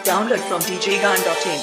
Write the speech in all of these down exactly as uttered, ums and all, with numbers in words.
Download from d j gan dot in.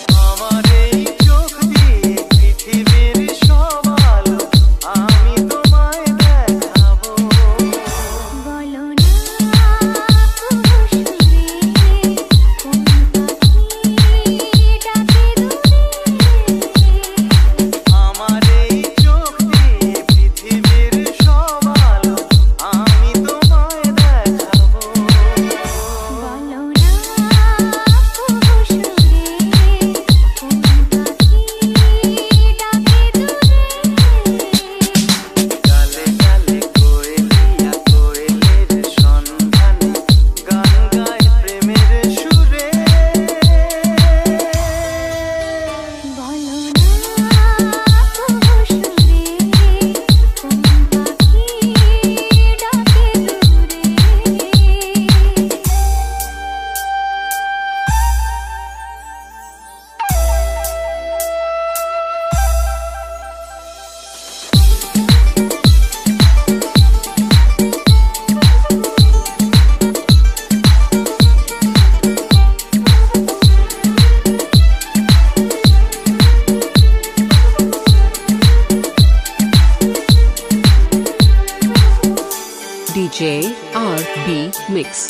D J R B Mix.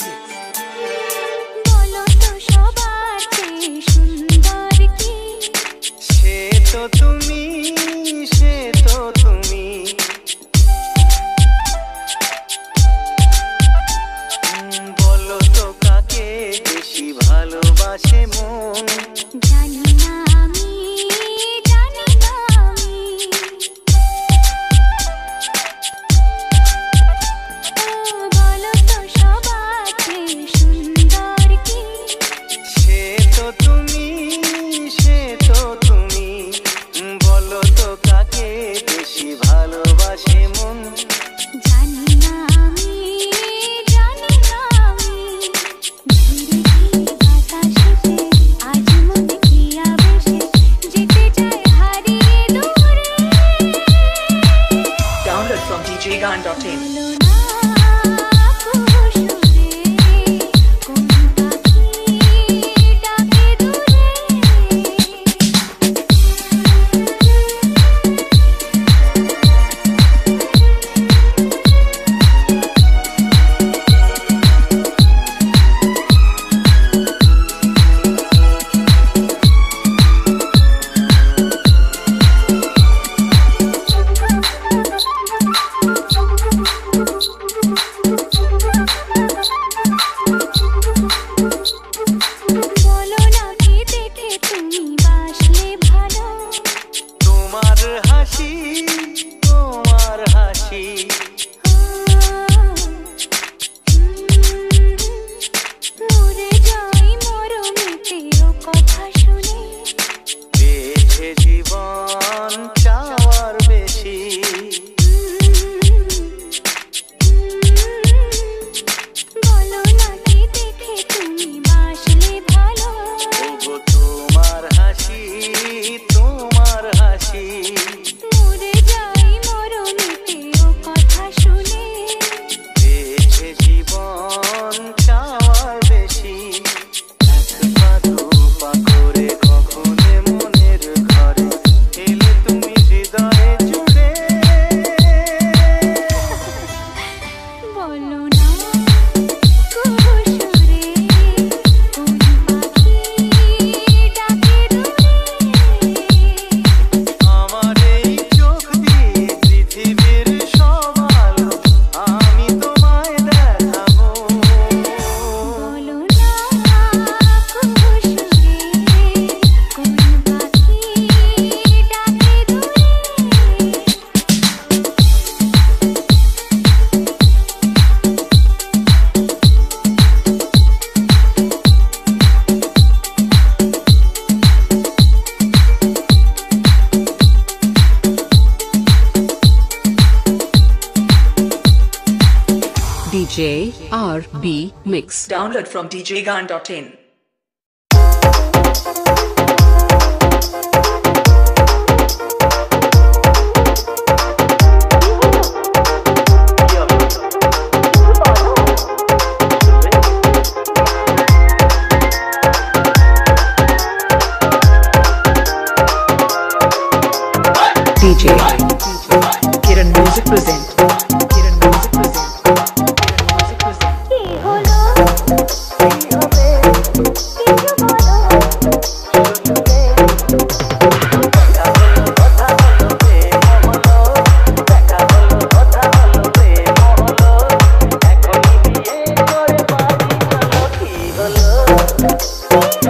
d j gan dot in. D J R B Mix. Download from d j gan dot in.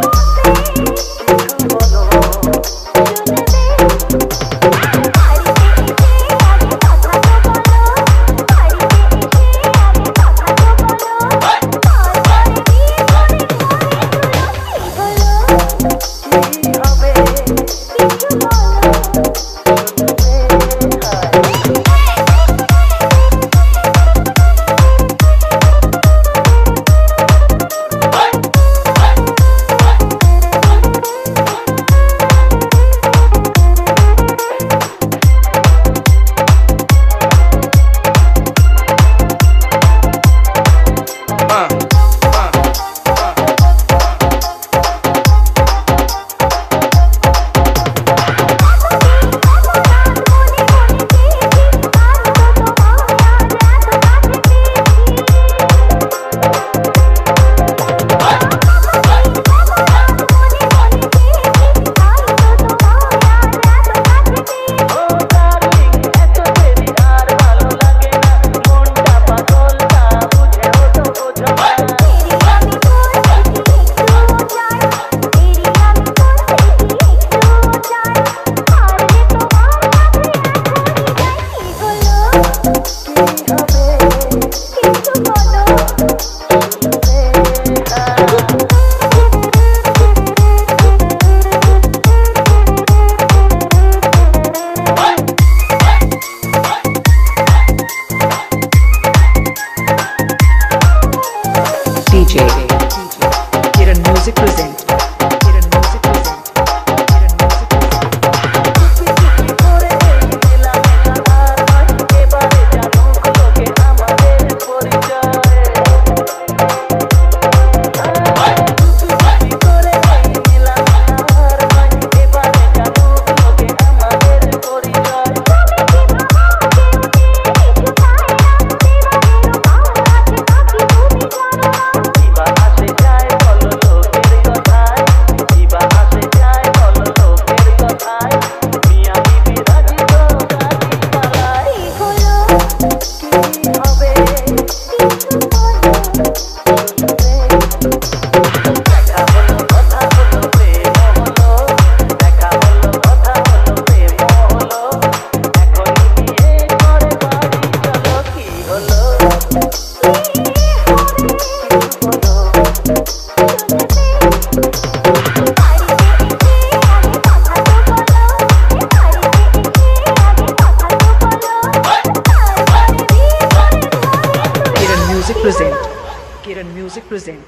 Music present.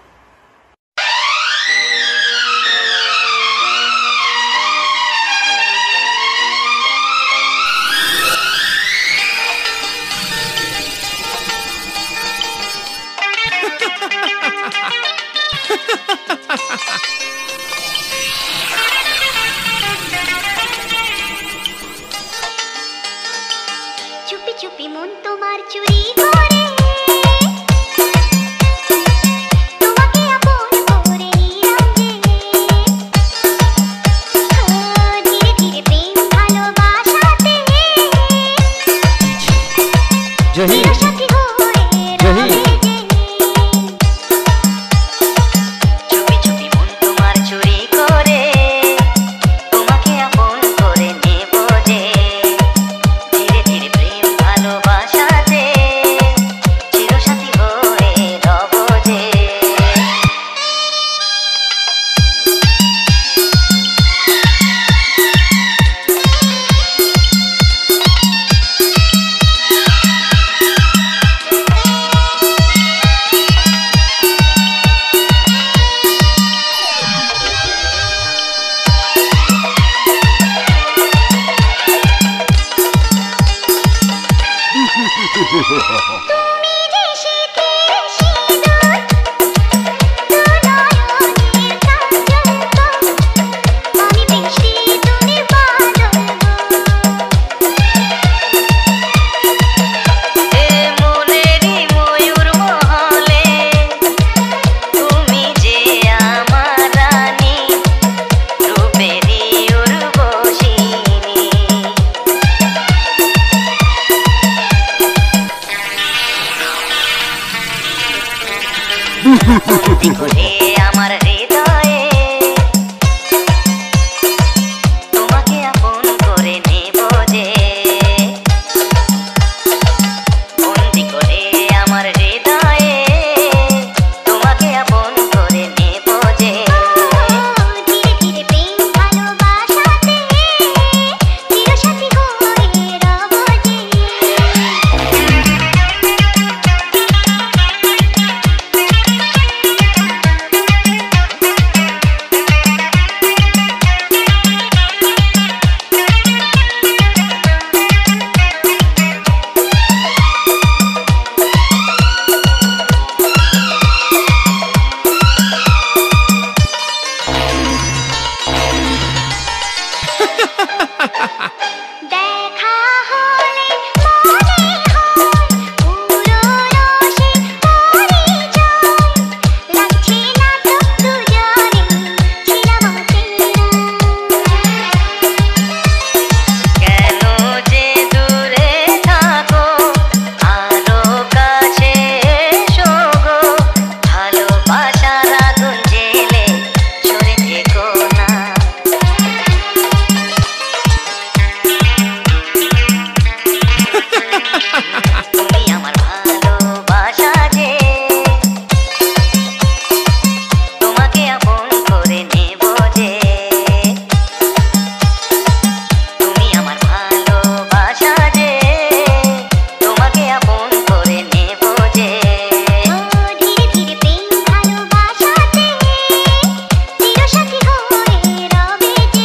चुपी चुपी मन तुम्हार चुरी करे जही जही चुपी चुपी দেখা হলে মনে হয় পুরো রসে পরিচয় লাগছে না তো দুজনে ছিলাম চেনা কেন যে দূরে থাকো আরো কাছে এসো গো ভালোবাসার আগুন জেলে সরে থেকো না তুমি আমার ভালোবাসা যে তোমাকে আপন করে নেব যে তুমি আমার ভালোবাসা যে তোমাকে আপন করে নেব যে ও ধীরে ধীরে প্রেম ভালোবাসাতে চিরসাথী হয়ে রবে যে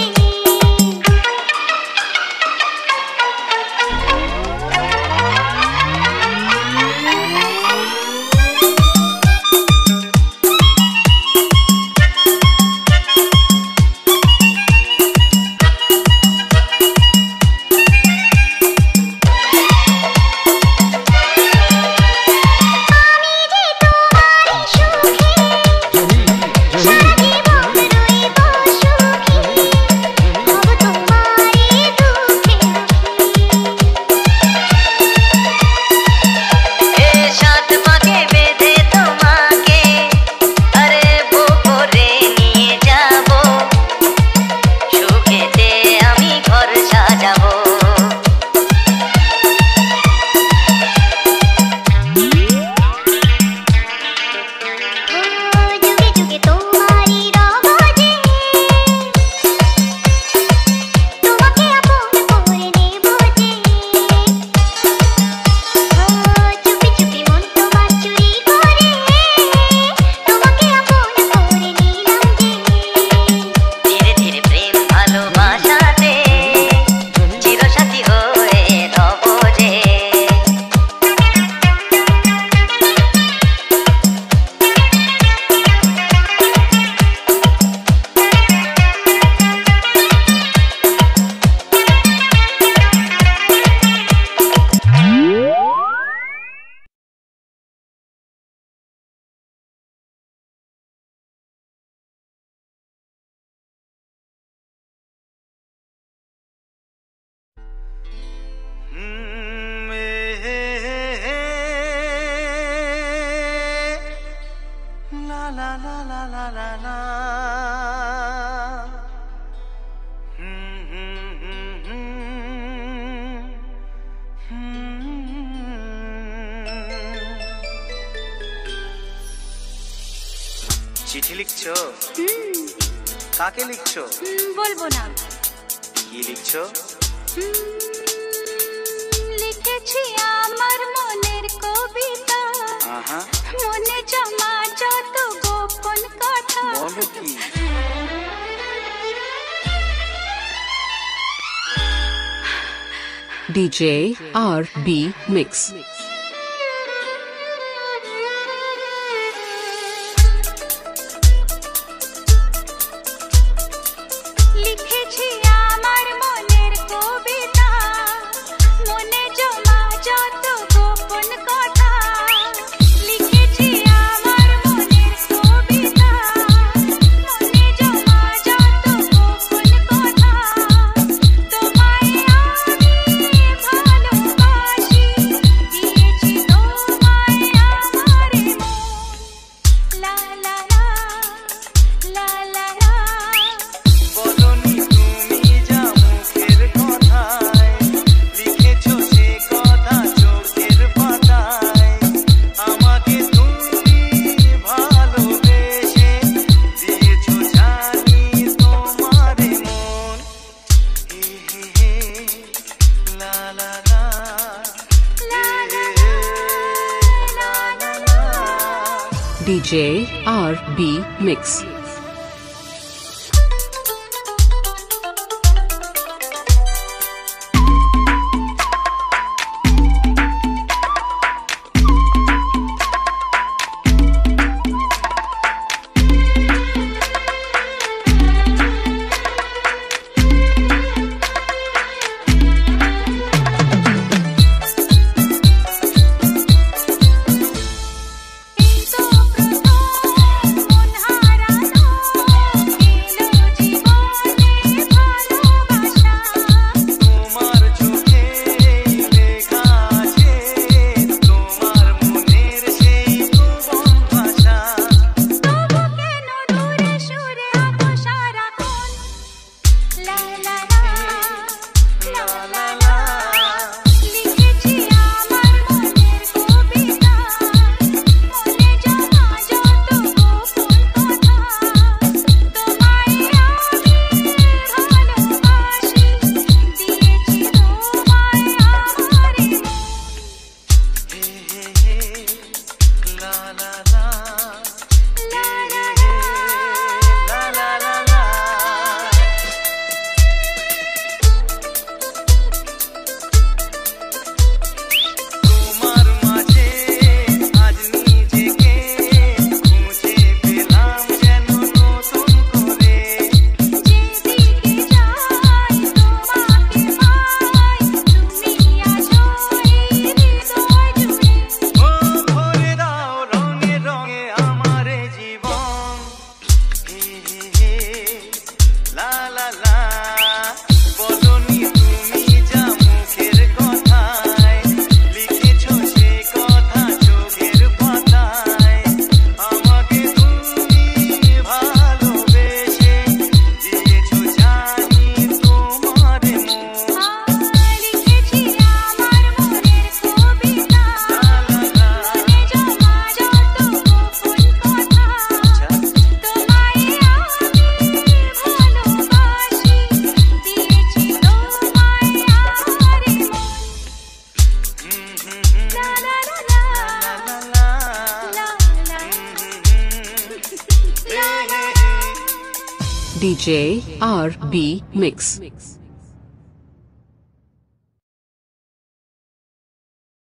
আমি যে তোমারই সুখে সারাজীবন রইব সুখী হব তোমারই দুঃখে এ সাত পাকে বেঁধে তোমাকে আরে বকরে নিয়ে যাব সুখেতে আমি ঘর সাজাবো ও যুগে যুগে তোমারই রব যে তোমাকে আপন করে নেব যে ও চুপি চুপি মন তোমার চুরি করে তোমাকে আপন করে নিলাম যে ধীরে ধীরে প্রেম ভালোবাসাতে চিরসাথী হয়ে রব যে La la la la la la la. Hmm, hmm, hmm, hmm. Hmm. চিঠি লিখছো? কাকে লিখছো? বলবো না কি লিখছো? লিখেছি আমার মনের কবিতা আহা, মনে জমা যত গোপন কথা বলো কি? D J R B Mix. লিখেছি আমার মনের কবিতা মনে জমা যত গোপন কথা লিখেছি আমার মনের কবিতা মনে জমা যত গোপন কথা তোমায় আমি ভালোবাসি দিয়েছি তোমায় আমার মন লা লা লা লা লা লা বলনি তুমি যা মুখের কথায় লিখেছো সে কথা চোখের পাতায় আমাকে তুমি ভালোবেসে দিয়েছো জানি তোমারে মন হে হে হে লা লা লা লা লা লা D J R B Mix. D J R B Mix.